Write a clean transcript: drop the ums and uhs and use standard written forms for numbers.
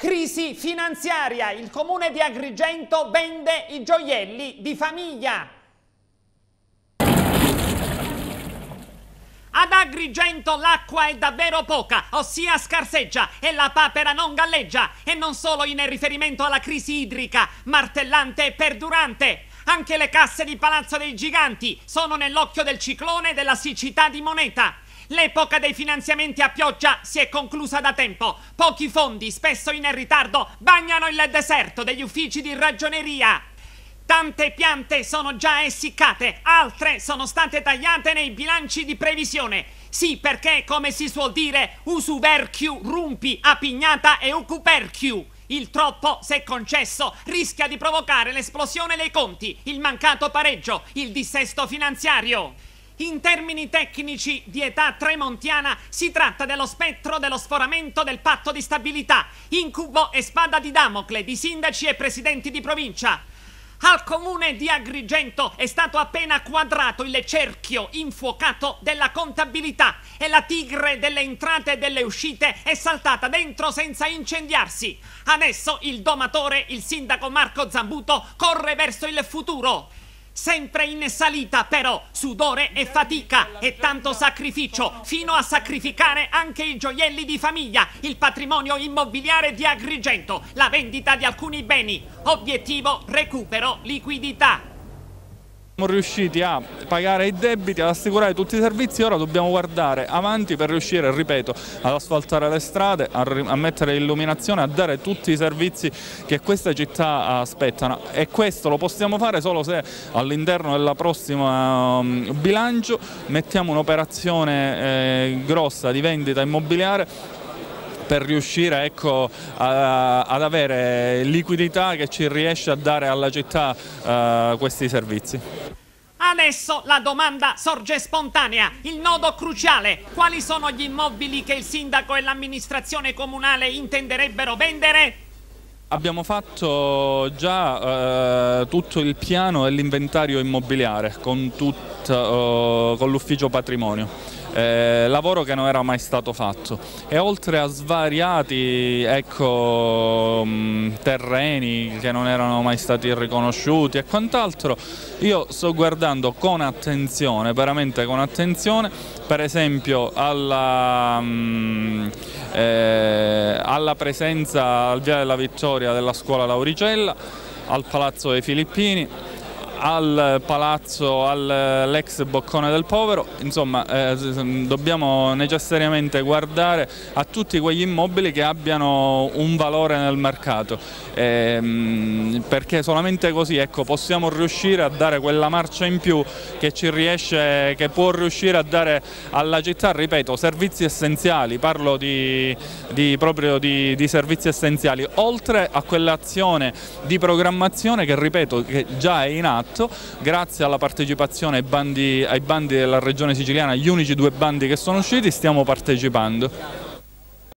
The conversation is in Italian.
Crisi finanziaria, il comune di Agrigento vende i gioielli di famiglia. Ad Agrigento l'acqua è davvero poca, ossia scarseggia, e la papera non galleggia, e non solo in riferimento alla crisi idrica, martellante e perdurante. Anche le casse di Palazzo dei Giganti sono nell'occhio del ciclone della siccità di moneta. L'epoca dei finanziamenti a pioggia si è conclusa da tempo. Pochi fondi, spesso in ritardo, bagnano il deserto degli uffici di ragioneria. Tante piante sono già essiccate, altre sono state tagliate nei bilanci di previsione. Sì, perché, come si suol dire, usuverchiu rumpi a pignata e ucuperchiu. Il troppo, se concesso, rischia di provocare l'esplosione dei conti, il mancato pareggio, il dissesto finanziario. In termini tecnici di età tremontiana si tratta dello spettro dello sforamento del patto di stabilità, incubo e spada di Damocle di sindaci e presidenti di provincia. Al comune di Agrigento è stato appena quadrato il cerchio infuocato della contabilità e la tigre delle entrate e delle uscite è saltata dentro senza incendiarsi. Adesso il domatore, il sindaco Marco Zambuto, corre verso il futuro. Sempre in salita però, sudore e fatica e tanto sacrificio, fino a sacrificare anche i gioielli di famiglia, il patrimonio immobiliare di Agrigento, la vendita di alcuni beni. Obiettivo: recupero liquidità. Siamo riusciti a pagare i debiti, ad assicurare tutti i servizi, ora dobbiamo guardare avanti per riuscire, ripeto, ad asfaltare le strade, a mettere illuminazione, a dare tutti i servizi che questa città aspettano, e questo lo possiamo fare solo se all'interno della prossima bilancio mettiamo un'operazione grossa di vendita immobiliare per riuscire, ecco, ad avere liquidità che ci riesce a dare alla città questi servizi. Adesso la domanda sorge spontanea, il nodo cruciale: quali sono gli immobili che il sindaco e l'amministrazione comunale intenderebbero vendere? Abbiamo fatto già tutto il piano dell'inventario immobiliare con l'ufficio patrimonio. Lavoro che non era mai stato fatto, e oltre a svariati, ecco, terreni che non erano mai stati riconosciuti e quant'altro, io sto guardando con attenzione, veramente con attenzione, per esempio alla presenza al Via della Vittoria della scuola Lauricella, al Palazzo dei Filippini, al palazzo, all'ex Boccone del Povero. Insomma, dobbiamo necessariamente guardare a tutti quegli immobili che abbiano un valore nel mercato, perché solamente così, ecco, possiamo riuscire a dare quella marcia in più che può riuscire a dare alla città, ripeto, servizi essenziali. Parlo proprio di servizi essenziali, oltre a quell'azione di programmazione che, ripeto, che già è in atto grazie alla partecipazione ai bandi della Regione Siciliana. Gli unici 2 bandi che sono usciti, stiamo partecipando.